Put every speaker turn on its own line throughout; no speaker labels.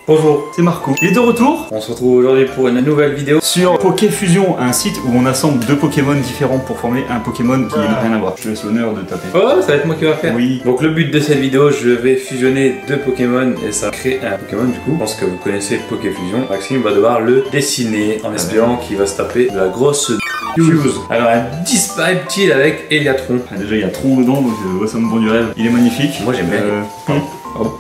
Bonjour,
c'est Marco. Il est de retour.
on se retrouve aujourd'hui pour une nouvelle vidéo
Sur Pokéfusion, un site où on assemble deux Pokémon différents pour former un Pokémon qui n'a rien à voir. Je te laisse l'honneur de taper.
Oh, ça va être moi qui va faire.
Oui.
Donc le but de cette vidéo, je vais fusionner deux Pokémon et ça crée un Pokémon du coup. Je pense que vous connaissez Pokéfusion. Maxime va devoir le dessiner en espérant qu'il va se taper de la grosse fuse. Alors un Dispareptile avec Eliatron.
Ah, déjà il y a Tron dedans, donc ouais, ça me vend du rêve. Il est magnifique.
Moi j'aime bien.
Pardon.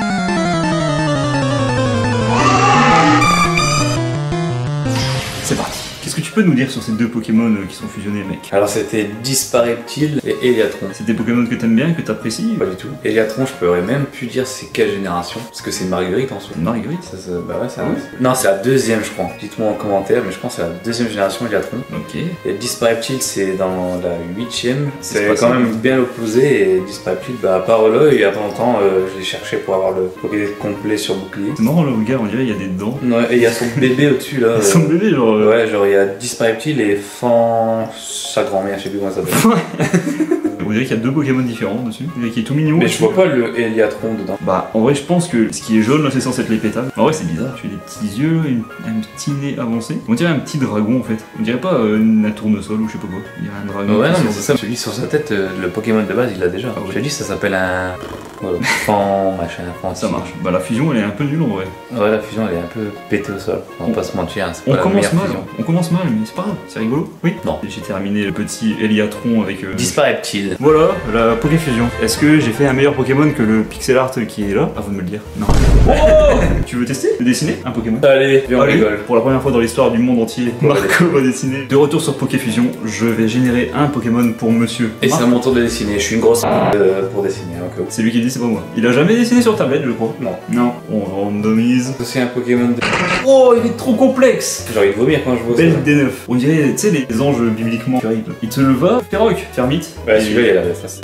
C'est parti. Qu'est-ce que tu peux nous dire sur ces deux Pokémon qui sont fusionnés, mec?
Alors c'était Dispareptile et Eliatron.
C'est des Pokémon que t'aimes bien, que t'apprécies?
Pas du tout. Eliatron, je pourrais même plus dire c'est quelle génération. Parce que c'est Marguerite en soi.
Marguerite?
Bah ouais, c'est
Ah ouais.
Non, c'est la deuxième, je crois. Dites-moi en commentaire, mais je pense que c'est la deuxième génération Eliatron.
Ok.
Et Dispareptile, c'est dans la 8ème.
C'est
C'est
pas
quand
ça.
même bien opposé. Et Dispareptile, bah, à part là, il y a pas longtemps, je l'ai cherché pour avoir le Pokédex complet sur bouclier.
C'est marrant là, le gars, on dirait il y a des dents.
Ouais, et il y a son bébé au-dessus là.
Son bébé, genre.
Ouais, genre il y a Dispareptile et Fan. Sa grand-mère, je sais plus comment ça s'appelle.
On dirait qu'il y a deux Pokémon différents dessus. Il qui est tout mignon.
Mais
aussi.
je vois pas le Eliatron dedans.
Bah, en vrai, je pense que ce qui est jaune là, c'est censé être les pétales. En vrai, c'est bizarre. Tu as des petits yeux, un petit nez avancé. On dirait un petit dragon en fait. On dirait pas un tournesol ou je sais pas quoi. On dirait un dragon.
Ouais, non,
qui
mais
sort-
c'est ça. Je te dis, sur sa tête, le Pokémon de base, il l'a déjà.
Ah ouais.
Je te dis, ça s'appelle un. Voilà. Fan, machin, fan.
Ça marche. Bah, la fusion, elle est un peu nulle en vrai.
Ouais, la fusion, elle est un peu pétée au sol. On va pas se mentir, hein, c'est pas
On
la
commence
meilleure
mal.
fusion.
On commence mal, mais c'est pas grave. C'est rigolo. Oui.
Non.
J'ai terminé le petit Eliatron avec.
Dispareptile.
Voilà, la Pokéfusion. Est-ce que j'ai fait un meilleur Pokémon que le pixel art qui est là? À vous de me le dire. Non.
Oh
Tu veux tester de dessiner un Pokémon?
Allez, viens, on
Allez,
rigole.
pour la première fois dans l'histoire du monde entier,
Ouais.
Marco va dessiner. De retour sur Pokéfusion, je vais générer un Pokémon pour monsieur.
Et c'est
Marc.
à mon tour de dessiner. Je suis une grosse pour dessiner. Donc,
C'est lui qui le dit, c'est pas moi. Il a jamais dessiné sur tablette, je crois.
non.
Non, on randomise.
C'est aussi un Pokémon de.
Oh, il est trop complexe.
J'ai envie de vomir quand je vois ça.
Belle D9. On dirait, tu sais, les anges bibliquement terribles. Il te le va, Ferroc, Fermite.
Ouais, celui-là, il a l'air facile.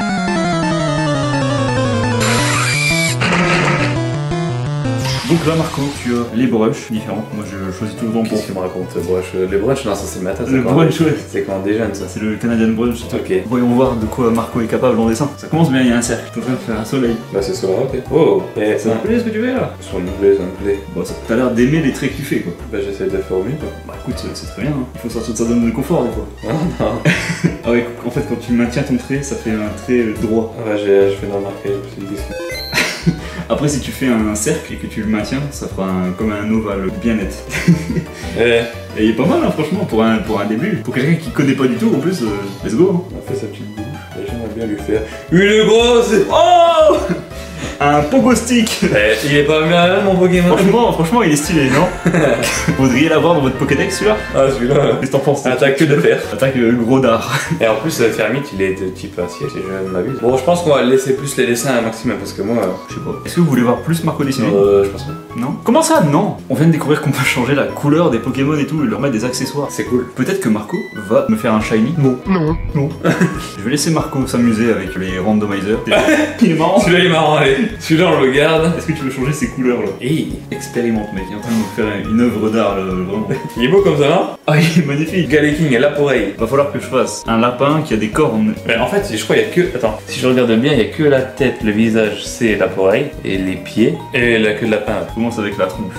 Donc là, Marco, tu as les brushes différents. Moi, je choisis tout le temps pour.
Qu'est-ce qu'il me raconte, brunch? Les brunchs, non, ça c'est le matin.
Le brunch, ouais.
C'est quand on déjeune, ça.
C'est le Canadian Brunch.
Ok.
Voyons voir de quoi Marco est capable en dessin. Ça commence bien, il y a un cercle. Je suis en train de faire un soleil.
Bah, c'est sur ok. Oh, et
Ça te plaît ce que tu fais là?
Ça me plaît, ça me plaît.
Bon, t'as l'air d'aimer les traits que tu fais quoi.
Bah, j'essaie de faire au mieux, quoi.
Bah écoute, c'est très bien, hein. Il faut sortir de sa zone de confort des fois.
Non, non.
Ah ouais, en fait, quand tu maintiens ton trait, ça fait un trait droit.
Ouais, je fais de remarquer. C'est une question.
Après, si tu fais un cercle et que tu le maintiens, ça fera comme un ovale bien net.
Eh,
Et il est pas mal, hein, franchement, pour un début. Pour quelqu'un qui connaît pas du tout, en plus, let's go. Hein.
on fait sa petite bouche. Et j'aimerais bien lui faire une grosse.
Oh, un pogo stick.
Eh, il est pas mal, mon Pokémon.
Franchement, il est stylé, non? Vous voudriez l'avoir dans votre Pokédex celui-là?
Ah, celui-là.
Qu'est-ce que t'en penses?
Attaque que de fer.
Attaque gros d'art.
Et en plus, Fermite, il est de type acier, si je ne m'abuse. Bon, je pense qu'on va laisser plus les dessins à Maxime parce que moi,
Je sais pas. Est-ce que vous voulez voir plus Marco dessiner?
je pense pas.
Non. Comment ça, non? On vient de découvrir qu'on peut changer la couleur des Pokémon et tout et leur mettre des accessoires.
C'est cool.
Peut-être que Marco va me faire un shiny. Non. Non. Non. Je vais laisser Marco s'amuser avec les randomizers. Il est marrant.
Celui-là, il est marrant, allez. Celui-là, on le garde.
Est-ce que tu veux changer ces couleurs là?
Et
Expérimente mec, il est en train de nous faire une œuvre d'art là, vraiment.
il est beau comme ça, non?
Ah il est magnifique.
Galeking, elle a pour oreille.
Va falloir que je fasse un lapin qui a des cornes.
Mais en fait, je crois qu'il y a que. Attends, si je regarde bien, il y a que la tête, le visage, c'est la pour oreille, et les pieds, et la queue de lapin.
Je commence avec la tronche.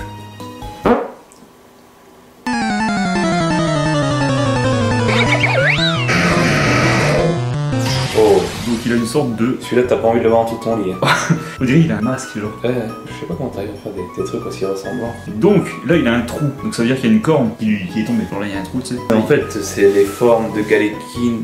Oh,
Donc il a une sorte de...
celui-là, t'as pas envie de le voir en dessous de ton lit. Hein.
On dirait qu'il a un masque genre.
Ouais, je sais pas comment t'arrives à faire des trucs aussi ressemblants.
Donc là il a un trou. Donc ça veut dire qu'il y a une corne qui est tombée. Genre là il y a un trou tu sais.
En fait, c'est les formes de Galeking.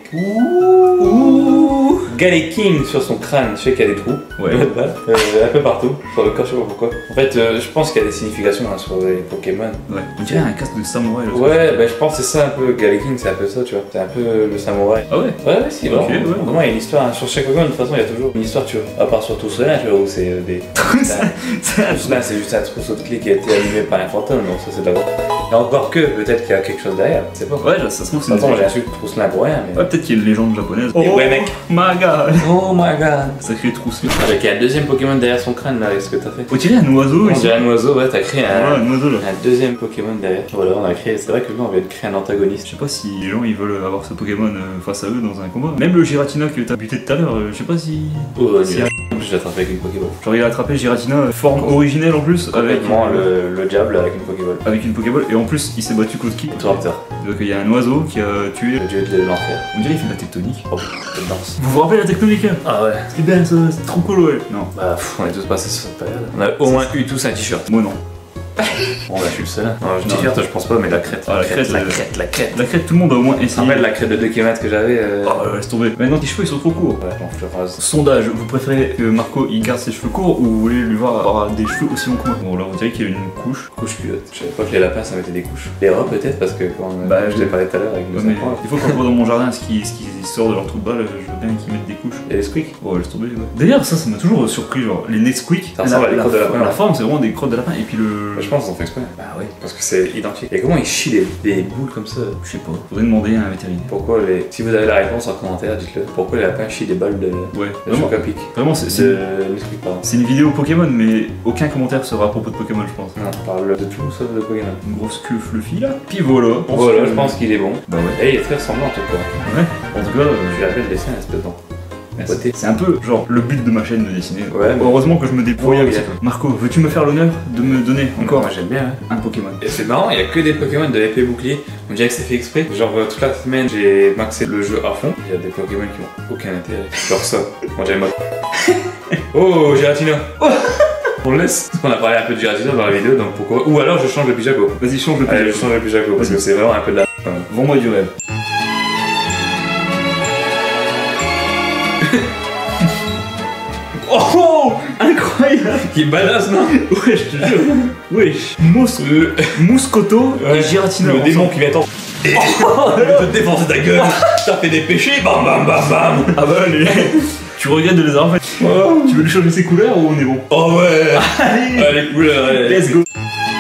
Galeking sur son crâne, je sais qu'il y a des trous.
Ouais.
Un peu partout, sur le corps, je sais pas pourquoi. En fait, je pense qu'il y a des significations hein, sur les Pokémon.
Ouais. On dirait un casque de samouraï là.
Ouais, bah je pense que c'est ça un peu. Galeking, c'est un peu ça, tu vois. C'est un peu le samouraï.
Ah ouais.
Ouais, si, vraiment.
Ok, ouais.
Vraiment, il y a une histoire. Hein. Sur chaque Pokémon, de toute façon, il y a toujours une histoire, tu vois. À part sur tout cela, tu vois, où c'est des. Là, c'est juste un trousseau de clés qui a été allumé par un fantôme, donc ça, c'est d'abord. Et encore que, peut-être qu'il y a quelque chose derrière, je sais pas.
Ouais, là, ça se trouve c'est
Attends,
une...
j'ai insulté Trousselin pour rien, mais.
Ouais, peut-être qu'il y a une légende japonaise.
Oh, ouais, mec.
my god.
Oh my god.
Sacré trousse.
Avec un deuxième Pokémon derrière son crâne, là, avec ce que t'as fait.
On dirait un oiseau
On
ici.
dirait un oiseau, ouais, t'as créé
Ouais,
un.
un oiseau là.
Un deuxième Pokémon derrière. Voilà, on a créé. C'est vrai que là, on vient de créer un antagoniste.
Je sais pas si les gens ils veulent avoir ce Pokémon face à eux dans un combat. Même le Giratina que t'as buté tout à l'heure, je sais pas si.
Oh,
si-
nul. je l'ai attrapé avec une Pokéball.
Genre il a attrapé Giratina, forme originelle en plus, avec
le diable avec une Pokéball.
Avec une Pokéball, et en plus il s'est battu contre qui?
Raptor.
Donc il y a un oiseau qui a tué
Le dieu de l'enfer.
On dirait qu'il fait de la tectonique.
Oh, cette danse.
Vous vous rappelez la tectonique hein?
Ah ouais.
C'est bien ça, c'est trop cool ouais. Non.
Bah on est tous passés sur cette période. On a au moins eu tous un t-shirt.
Moi non.
Bon bah je suis le seul. Non, je t-shirt je pense pas, mais la crête.
Ah, la crête,
la crête.
La crête, tout le monde a au moins essayé.
En fait, la crête de 2 km que j'avais.
Oh laisse tomber. Maintenant tes cheveux ils sont trop courts.
Ouais, bon, je te rase.
Sondage, vous préférez que Marco il garde ses cheveux courts ou vous voulez lui voir avoir des cheveux aussi longs que moi? Bon là on dirait qu'il y a une couche.
Couche plus haute. Je savais pas que les lapins ça mettait des couches. Les rats peut-être parce que quand je t'ai parlé tout à l'heure avec
Ouais,
nos
mais
enfants.
des fois quand je vois dans mon jardin ce qui sort de leur trou de balle, je veux bien qu'ils mettent des couches.
Et les squeaks.
Oh laisse tomber. Ouais. D'ailleurs ça m'a toujours surpris, genre les Nesquik,
Ça ressemble à des crottes de lapin.
La forme c'est vraiment des crottes de lapin et puis le...
Je pense qu'ils ont fait exprès.
Bah ouais.
Parce que c'est identique. Et comment ils chient des boules comme ça?
Je sais pas, faudrait demander à un vétérinaire.
Pourquoi les. Si vous avez la réponse en commentaire, dites-le. Pourquoi les lapins chient des balles de.
Ouais,
De
vraiment,
choc à pic?
vraiment c'est
Nesquik, pardon.
c'est une vidéo Pokémon mais aucun commentaire sera à propos de Pokémon je pense.
Non, on parle de tout sauf de Pokémon.
Une grosse queue fluffy là. Puis voilà.
Voilà, je pense qu'il est bon.
Bah ouais.
Et il est très ressemblant en tout cas.
Ouais. En tout cas,
Tu l'appelles le dessin, espèce de temps. Côté.
c'est un peu genre le but de ma chaîne de dessiner.
Ouais, mais-
Heureusement que je me débrouille
Ouais,
avec
ouais.
ça. Marco, veux-tu me faire l'honneur de me donner encore
Moi j'aime bien. Hein.
un Pokémon?
Et c'est marrant, il y a que des Pokémon de l'épée bouclier. On dirait que c'est fait exprès. Genre toute la semaine j'ai maxé le jeu à fond. Il y a des Pokémon qui ont aucun intérêt. Genre ça. Moi j'aime pas. Oh Giratina. On le laisse. On a parlé un peu de Giratina dans la vidéo donc pourquoi. Ou alors je change le Pijaco.
Vas-y, change le
Allez,
Pokémon.
je change le Pijaco parce que c'est vraiment un peu de la quand même.
Vends-moi du rêve. Oh, incroyable.
Qui est badass non?
Ouais, je te jure. Wesh. Mouscoto et
Ouais.
Giratina.
Le démon qui vient t'en. Il va te défoncer ta gueule. T'as fait des péchés, bam bam bam bam.
Ah bah allez. Tu regrettes de les avoir fait.
Oh,
Tu veux lui changer ses couleurs ou on est bon?
oh ouais.
Allez.
Allez couleurs, allez.
Let's go.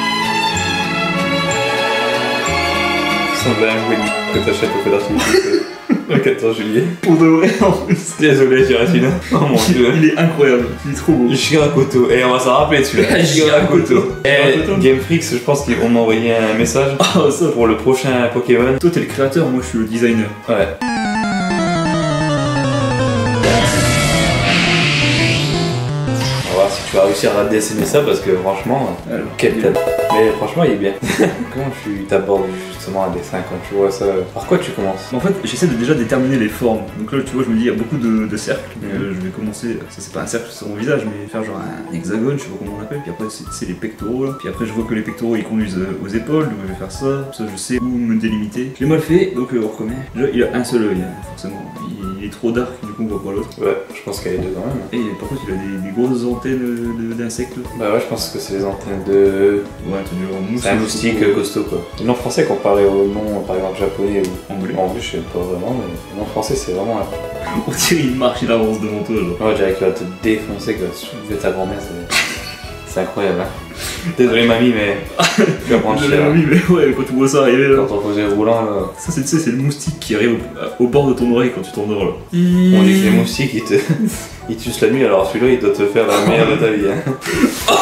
Ça ressemble à un Winnie que t'achètes au feu d'artifice le 14 juillet.
Pour de vrai en plus.
Désolé Giratina. Oh mon dieu.
Il est incroyable. Il est trop beau.
Girakoto. Et on va s'en rappeler celui-là.
Girakoto.
Et Game Freaks, je pense qu'ils vont m'envoyer un message
Oh ça.
pour le prochain Pokémon.
Toi t'es le créateur, moi je suis le designer.
Ouais. On va voir si tu vas réussir à dessiner ça parce que franchement,
Alors,
quel tête. Mais franchement, il est bien. Comment tu t'abordes justement un dessin quand tu vois ça? Par quoi tu commences?
En fait, j'essaie de déjà déterminer les formes. Donc là, tu vois, je me dis, il y a beaucoup de cercles. Mais je vais commencer, ça c'est pas un cercle sur mon visage, mais faire genre un hexagone, je sais pas comment on l'appelle. Puis après, c'est les pectoraux là. Puis après, je vois que les pectoraux ils conduisent aux épaules, donc je vais faire ça. Ça, je sais où me délimiter. Je l'ai mal fait, donc on reconnaît. Déjà, il a un seul œil, hein, forcément. Il est trop dark, du coup, on voit pas l'autre.
Ouais, je pense qu'il y a les deux quand même.
Et par contre, il a des grosses antennes d'insectes.
Bah ouais, je pense que c'est les antennes de.
Ouais, t'as du mousse.
C'est un moustique costaud quoi. Le nom français comparé au nom par exemple japonais ou
Anglais.
anglais, je sais pas vraiment, mais le nom français c'est vraiment un.
On dirait il marche, il avance devant toi, genre.
Ouais, je dirais qu'il va te défoncer, qu'il va soulever ta grand-mère, c'est incroyable. Hein. Désolé mamie, mais tu vas prendre cher.
Oui, mais ouais, quand tu vois ça arriver là.
Quand on faisait roulant, là,
Ça, c'est, tu sais, c'est le moustique qui arrive au bord de ton oreille quand tu t'endors là.
on dit que les moustiques ils te tuent la nuit, alors celui-là il doit te faire la meilleure de ta vie. Hein.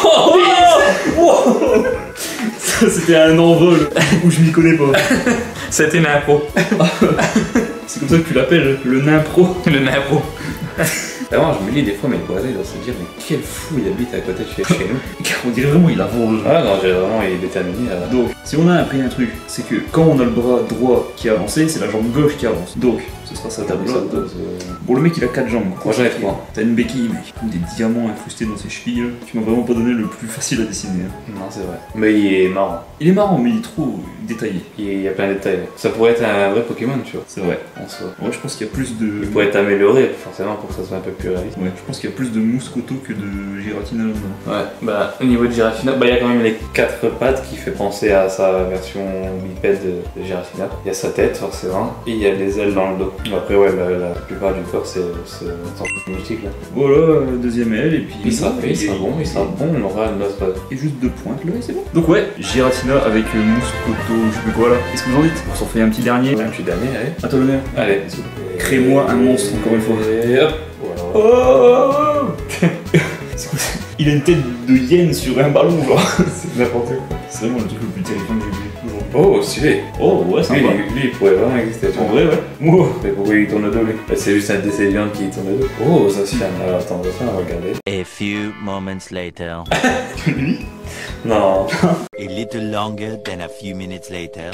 Ça, c'était un envol où je m'y connais pas.
C'était une impro.
C'est comme ça que tu l'appelles, le nain pro.
Le impro. Vraiment, je me dis des fois, mes voisins ils doivent se dire, mais quel fou il habite à côté de chez nous.
On dirait vraiment il avance.
Ah non, j'ai vraiment, il est déterminé.
Donc, si on a appris un truc, c'est que quand on a le bras droit qui avance, c'est la jambe gauche qui avance. Donc, ce sera ça ta
T'as vu ça
droite. Bon, le mec il a 4 jambes.
Moi j'en ai 3.
T'as une béquille, mec. Des diamants incrustés dans ses chevilles. Là. Tu m'as vraiment pas donné le plus facile à dessiner. Hein.
Non, c'est vrai. Mais il est marrant.
Il est marrant, mais il est trop détaillé.
Il y a plein de détails. Ça pourrait être un vrai Pokémon, tu vois.
C'est vrai.
En soi.
Ouais, je pense qu'il y a plus de.
Il pourrait être amélioré, forcément, pour que ça soit un peu plus réaliste.
Ouais, je pense qu'il y a plus de mouscoto que de Giratina là-dedans.
Ouais, bah au niveau de Giratina, bah il y a quand même les 4 pattes qui fait penser à sa version bipède de Giratina. Il y a sa tête forcément, et il y a les ailes dans le dos. Après ouais, la plupart du corps c'est un moustique là.
Voilà, deuxième aile, et puis.
Il sera bon, on aura notre...
Et juste 2 pointes là, et c'est bon. Donc ouais, Giratina avec mouscoto, je sais plus quoi là. Qu'est-ce que vous en dites? On s'en fait un petit dernier.
Un petit dernier, allez.
À toi l'honneur.
Allez.
Crée-moi un monstre encore une fois.
Et hop. Voilà.
Oh c'est quoi ça? Il a une tête de hyène sur un ballon genre.
C'est n'importe quoi.
C'est vraiment le truc le plus terrifiant que j'ai vu aujourd'hui.
Oh, stylé.
Oh, ouais, sympa.
Lui, il pourrait vraiment exister. Tu
En
vois.
vrai, ouais. Wow.
Mais pourquoi il tourne le dos, lui? Bah, c'est juste un décès vivant qui tourne le dos. Oh, ça c'est un. Alors, attends, on va regarder.
A few moments later.
Lui.
Non.
A little longer than a few minutes later.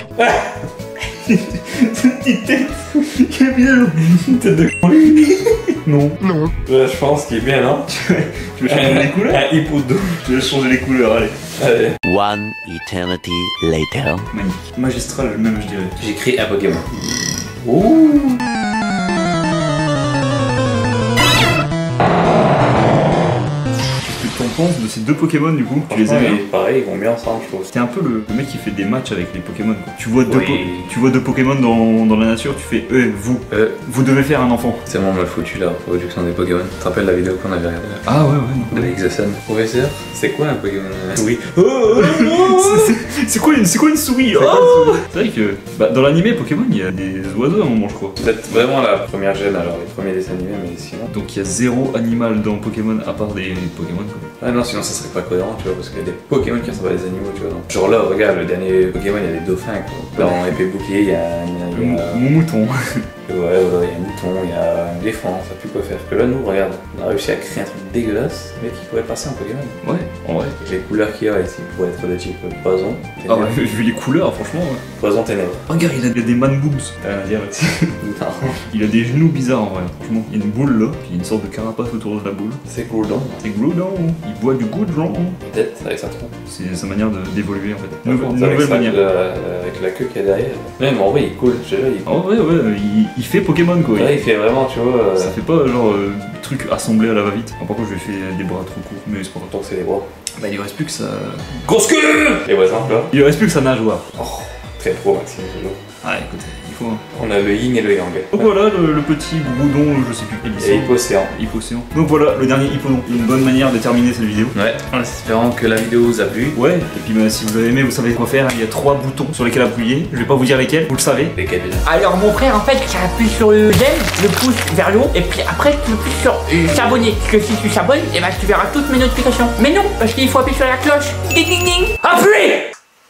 Cette petite tête. Qui est bien. Une tête de con. Non. Non.
Là, je pense qu'il est bien, non?
Tu veux changer les couleurs?
Un hippodome.
Je vais changer les couleurs, allez.
Allez.
One eternity later.
Magnifique. Magistral, même, je dirais.
J'écris un Pokémon. Ouh.
Qu'est-ce que t'en penses de ces deux Pokémon du coup? Tu les aimes bien?
Pareil, ils vont bien ensemble, je trouve.
T'es un peu le mec qui fait des matchs avec les Pokémon. Quoi. Tu vois
Oui.
tu vois deux Pokémon dans la nature, tu fais vous devez faire un enfant.
C'est vraiment mal foutu la reproduction des Pokémon. Tu te rappelles la vidéo qu'on avait regardée là?
Ah ouais,
De Exasun. Professeur, c'est quoi un Pokémon? Oui.
C'est quoi une souris? Oh c'est vrai que dans l'animé Pokémon il y a des oiseaux à un moment je crois.
Peut-être vraiment la première gêne alors, les premiers dessins animés, mais sinon.
Donc il y a zéro animal dans Pokémon à part des Pokémon quoi.
Ah non, sinon ça serait pas cohérent, tu vois, parce qu'il y a des Pokémon qui ressemblent à des animaux, tu vois. Donc, genre là, regarde, le dernier Pokémon, il y a des dauphins, quoi. Dans Épée Bouclier, il y a.
Mon mouton.
Ouais, il y a un mouton, il y a un éléphant, ça a plus quoi faire. Que là, nous, regarde, on a réussi à créer un truc dégueulasse, mais qui pourrait passer en Pokémon.
Ouais, en vrai.
Avec les couleurs qu'il y a ici, pourrait être de type poison.
Ah ouais, vu les couleurs franchement ouais.
Poison ténèbres.
Regarde il a des man boobs. T'as rien à dire là-dessus.
Non.
Il a des genoux bizarres en vrai, franchement. Il y a une boule là, puis il y a une sorte de carapace autour de la boule.
C'est cool, donc.
C'est glouton, il boit du goudron.
Peut-être avec sa trompe.
C'est sa manière d'évoluer en fait.
Avec
Nouvelle manière.
Avec la queue qu'il y a derrière. Même en vrai, il est cool, je sais pas, il est cool.
En vrai, ouais, il fait Pokémon quoi.
Ouais, il fait vraiment, tu vois.
Ça fait pas genre truc assemblé à la va-vite. Par contre, je lui ai fait des bras trop courts, mais c'est pas grave.
Donc c'est les bras.
Bah, il lui reste plus que ça.
Grosse queue. Les voisins, là.
Il lui reste plus que sa nageoire.
Oh, très pro, Maxime, toujours.
Ah, écoute, il faut. Hein.
On a le yin et le yang.
Donc voilà le petit Groudon, je sais plus.
Et Hippocéan.
Hippocéan. Donc voilà, le dernier Hippodon. Une bonne manière de terminer cette vidéo.
Ouais, en espérant que la vidéo vous a plu.
Ouais, et puis si vous avez aimé, vous savez quoi faire. Il y a 3 boutons sur lesquels appuyer. Je vais pas vous dire lesquels, vous le savez.
Lesquels déjà?
Alors mon frère en fait tu appuies sur le j'aime, le pouce vers le haut et puis après tu appuies sur s'abonner. Parce que si tu t'abonnes, et ben tu verras toutes mes notifications. Mais non, parce qu'il faut appuyer sur la cloche. Ding ding ding. Appuie.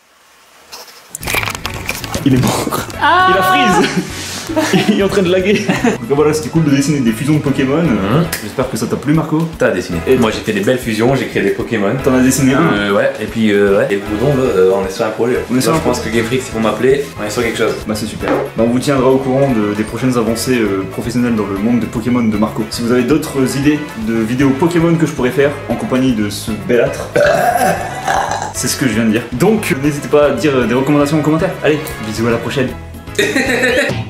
Il est mort.
Ah.
Il a freeze. Il est en train de laguer. Donc voilà, c'était cool de dessiner des fusions de Pokémon. J'espère que ça t'a plu, Marco.
T'as dessiné.
Et
moi j'ai fait des belles fusions, j'ai créé des Pokémon.
T'en as dessiné un.
Ouais, et puis ouais. Et Groudon, là, on est sur un projet.
On est sur un
je pense que Game Freak, s'ils vont m'appeler, on est sur quelque chose.
Bah c'est super. Bah, on vous tiendra au courant des prochaines avancées professionnelles dans le monde de Pokémon de Marco. Si vous avez d'autres idées de vidéos Pokémon que je pourrais faire en compagnie de ce belâtre, c'est ce que je viens de dire. Donc n'hésitez pas à dire des recommandations en commentaire. Allez, bisous à la prochaine.